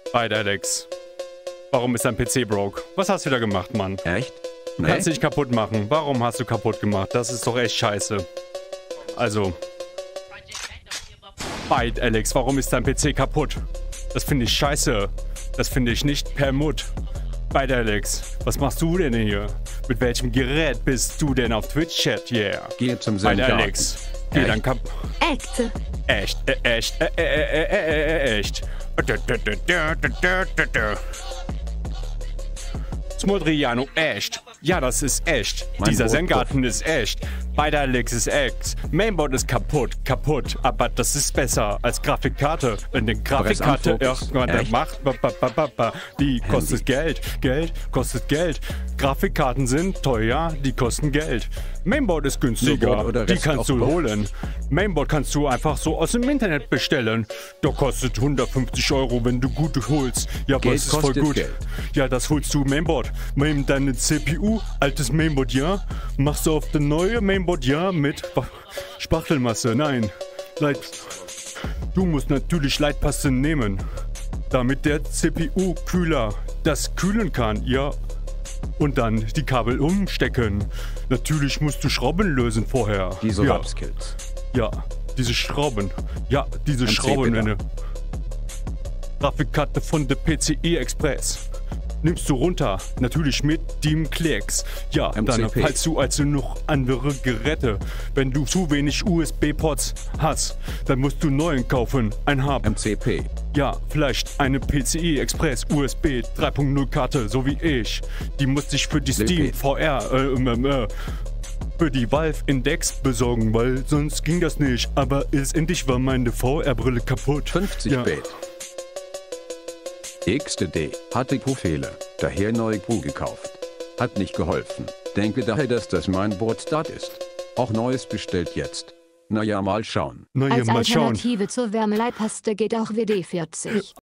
Hi, Alex. Warum ist dein PC broke? Was hast du da gemacht, Mann? Echt? Nee? Kannst du dich kaputt machen. Warum hast du kaputt gemacht? Das ist doch echt scheiße. Also. Byte, Alex, warum ist dein PC kaputt? Das finde ich scheiße. Das finde ich nicht permut. Byte, Alex, was machst du denn hier? Mit welchem Gerät bist du denn auf Twitch-Chat? Yeah. Gehe zum Byte, Sender. Alex. Geh dann Echt. Echt. Smodriano, echt. Ja, das ist echt. Mein Dieser Brot Zen-Garten ist echt. Beider Alex ist echt. Mainboard ist kaputt. Aber das ist besser als Grafikkarte. Wenn die Grafikkarte irgendwann macht, die kostet Geld. Geld kostet Geld. Grafikkarten sind teuer, die kosten Geld. Mainboard ist günstiger, die kannst du holen. Mainboard kannst du einfach so aus dem Internet bestellen. Da kostet 150 €, wenn du gut holst. Ja, aber Geld es ist voll kostet gut. Geld. Ja, das holst du Mainboard. Nimm deine CPU, altes Mainboard, ja. Machst du auf das neue Mainboard, ja, mit Spachtelmasse. Nein. Du musst natürlich Leitpaste nehmen, damit der CPU kühler das kühlen kann, ja. Und dann die Kabel umstecken. Natürlich musst du Schrauben lösen vorher. Diese ja. Rapskills. Ja, diese Schrauben. Ja, diese Schrauben. Eine Grafikkarte von der PCI Express. Nimmst du runter, natürlich mit dem Klecks. Ja, dann falls du also noch andere Geräte. Wenn du zu wenig USB-Ports hast, dann musst du neuen kaufen. Ein Hub. MCP. Ja, vielleicht eine PCI Express USB 3.0 Karte, so wie ich. Die musste ich für die Steam VR, für die Valve Index besorgen, weil sonst ging das nicht. Aber letztendlich war meine VR-Brille kaputt. 50 ja. Bit. XDD hatte Profile, daher neue Crew gekauft. Hat nicht geholfen. Denke daher, dass das Mainboard Start ist. Auch Neues bestellt jetzt. Naja, mal schauen. Als Alternative zur Wärmeleitpaste geht auch WD-40.